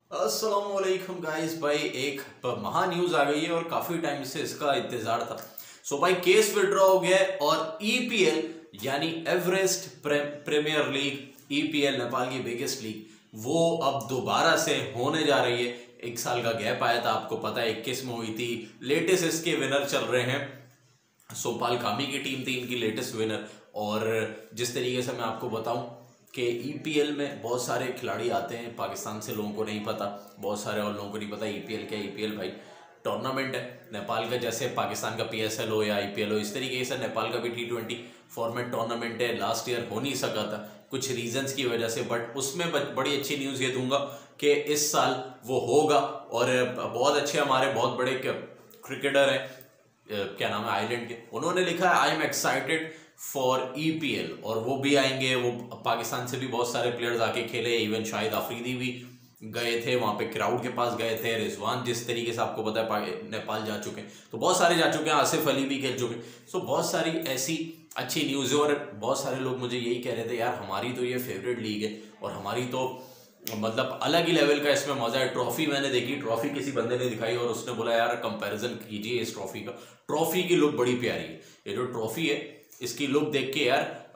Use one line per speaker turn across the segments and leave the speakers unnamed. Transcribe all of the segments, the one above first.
अस्सलामुअलैकुम गाइस भाई, एक महा न्यूज आ गई है और काफी टाइम से इसका इंतजार था। सो भाई केस विड्रॉ हो गया है और ईपीएल यानी Everest premier league, EPL Nepal की बिगेस्ट लीग, वो अब दोबारा से होने जा रही है। एक साल का गैप आया था, आपको पता है 21 में हुई थी। लेटेस्ट इसके विनर चल रहे हैं, सोमपाल कामी की टीम थी इनकी लेटेस्ट विनर। और जिस तरीके से मैं आपको बताऊं कि ईपीएल में बहुत सारे खिलाड़ी आते हैं पाकिस्तान से, लोगों को नहीं पता, बहुत सारे और लोगों को नहीं पता ईपीएल क्या। ईपीएल भाई टूर्नामेंट है नेपाल का, जैसे पाकिस्तान का पीएसएल हो या आईपीएल हो, इस तरीके से नेपाल का भी T20 फॉर्मेट टूर्नामेंट है। लास्ट ईयर हो नहीं सका था कुछ रीजंस की वजह से, बट उसमें बड़ी अच्छी न्यूज़ ये दूंगा कि इस साल वो होगा। और बहुत अच्छे हमारे बहुत बड़े क्रिकेटर हैं, क्या नाम है आइलैंड के, उन्होंने लिखा है I am excited for EPL, और वो भी आएंगे। वो पाकिस्तान से भी बहुत सारे प्लेयर्स आके खेले, इवन शाहिद अफरीदी भी गए थे वहां पे, क्राउड के पास गए थे। रिजवान जिस तरीके से आपको पता है नेपाल जा चुके हैं, तो बहुत सारे जा चुके हैं, आसिफ अली भी खेल चुके हैं। सो बहुत सारी ऐसी अच्छी न्यूज़ है। और बहुत सारे लोग मुझे यही कह रहे थे यार हमारी तो ये फेवरेट लीग है और हमारी तो मतलब अलग ही लेवल का इसमें मजा है। ट्रॉफी मैंने देखी, ट्रॉफी किसी बंदे ने दिखाई और उसने बोला यार कंपैरिजन कीजिए इस ट्रॉफी का, ट्रॉफी की लुक बड़ी प्यारी है। ये जो ट्रॉफी है इसकी लुक देख के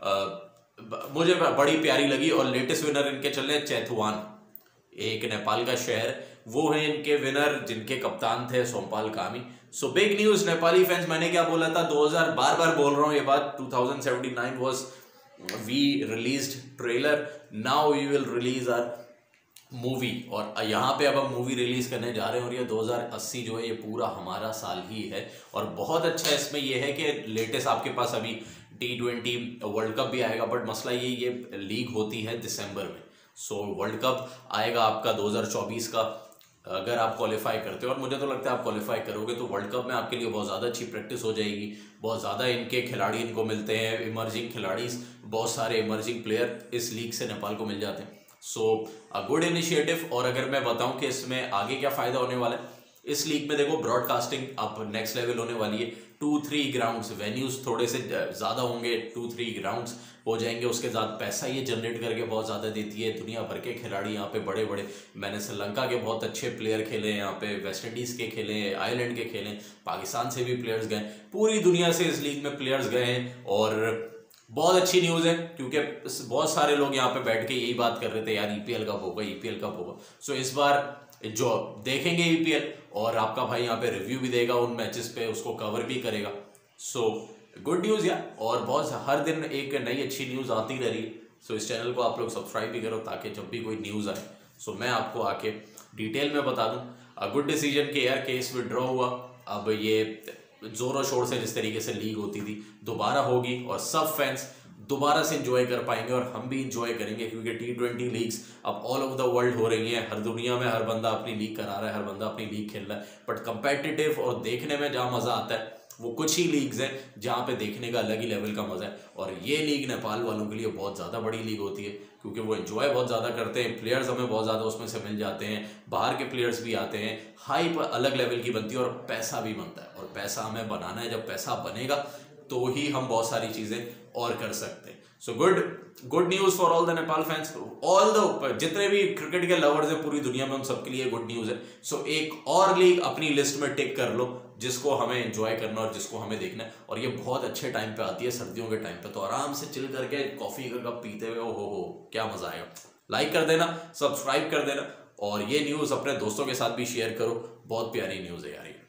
यार मुझे बड़ी प्यारी लगी। और लेटेस्ट विनर इनके चल रहे हैं चैथुआन, एक नेपाल का शहर, वो है इनके विनर जिनके कप्तान थे Sompal Kami. So big news Nepali fans. मैंने क्या बोला था 2000, बार बार बोल रहा हूँ ये बात, 2079 was we released trailer, now we will release our movie. और यहाँ पे अब हम मूवी रिलीज करने जा रहे हैं और ये 2080 जो है ये पूरा हमारा साल ही है। और बहुत अच्छा इसमें ये है कि लेटेस्ट आपके पास अभी T20 वर्ल्ड कप भी आएगा, बट मसला ये लीग होती है दिसंबर में। सो वर्ल्ड कप आएगा आपका 2024 का, अगर आप क्वालिफाई करते हो, और मुझे तो लगता है आप क्वालिफाई करोगे, तो वर्ल्ड कप में आपके लिए बहुत ज़्यादा अच्छी प्रैक्टिस हो जाएगी। बहुत ज़्यादा इनके खिलाड़ी इनको मिलते हैं, इमर्जिंग खिलाड़ी, बहुत सारे इमर्जिंग प्लेयर इस लीग से नेपाल को मिल जाते हैं। So a good initiative. और अगर मैं बताऊं कि इसमें आगे क्या फ़ायदा होने वाला है, इस लीग में देखो ब्रॉडकास्टिंग अब नेक्स्ट लेवल होने वाली है। 2-3 ग्राउंड्स, वेन्यूज थोड़े से ज़्यादा होंगे, 2-3 ग्राउंड्स हो जाएंगे। उसके साथ पैसा ये जनरेट करके बहुत ज़्यादा देती है। दुनिया भर के खिलाड़ी यहाँ पे बड़े बड़े, मैंने श्रीलंका के बहुत अच्छे प्लेयर खेले हैं यहाँ पे, वेस्ट इंडीज़ के खेले हैं, आयरलैंड के खेले, पाकिस्तान से भी प्लेयर्स गए, पूरी दुनिया से इस लीग में प्लेयर्स गए हैं। और बहुत अच्छी न्यूज़ है क्योंकि बहुत सारे लोग यहाँ पे बैठ के यही बात कर रहे थे यार ईपीएल कब होगा, ईपीएल कब होगा। सो इस बार जो देखेंगे ईपीएल, और आपका भाई यहाँ पे रिव्यू भी देगा उन मैचेस पे, उसको कवर भी करेगा। सो गुड न्यूज़ यार। और बहुत हर दिन एक नई अच्छी न्यूज़ आती रह रही है। सो इस चैनल को आप लोग सब्सक्राइब भी करो ताकि जब भी कोई न्यूज़ आए सो मैं आपको आके डिटेल में बता दूँ। गुड डिसीजन के यार केस विड्रॉ हुआ, अब ये जोरों शोर से जिस तरीके से लीग होती थी दोबारा होगी और सब फैंस दोबारा से इंजॉय कर पाएंगे और हम भी इंजॉय करेंगे, क्योंकि T20 लीग्स अब ऑल ओवर द वर्ल्ड हो रही हैं। हर दुनिया में हर बंदा अपनी लीग करा रहा है, हर बंदा अपनी लीग खेल रहा है। बट कंपेटिटिव और देखने में जहाँ मज़ा आता है वो कुछ ही लीग्स हैं जहाँ पे देखने का अलग ही लेवल का मज़ा है। और ये लीग नेपाल वालों के लिए बहुत ज़्यादा बड़ी लीग होती है क्योंकि वो एंजॉय बहुत ज़्यादा करते हैं, प्लेयर्स हमें बहुत ज़्यादा उसमें से मिल जाते हैं, बाहर के प्लेयर्स भी आते हैं, हाइप अलग लेवल की बनती है और पैसा भी बनता है। और पैसा हमें बनाना है, जब पैसा बनेगा तो ही हम बहुत सारी चीज़ें और कर सकते हैं। So good news for all the Nepal fans, all the जितने भी क्रिकेट के लवर्स हैं पूरी दुनिया में, उन सबके लिए गुड न्यूज़ है। सो एक और लीग अपनी लिस्ट में टिक कर लो जिसको हमें एंजॉय करना और जिसको हमें देखना है। और ये बहुत अच्छे टाइम पे आती है, सर्दियों के टाइम पे, तो आराम से चिल करके कॉफ़ी का कप पीते हुए हो क्या मज़ा आएगा। लाइक कर देना, सब्सक्राइब कर देना, और ये न्यूज़ अपने दोस्तों के साथ भी शेयर करो। बहुत प्यारी न्यूज़ है यार ये।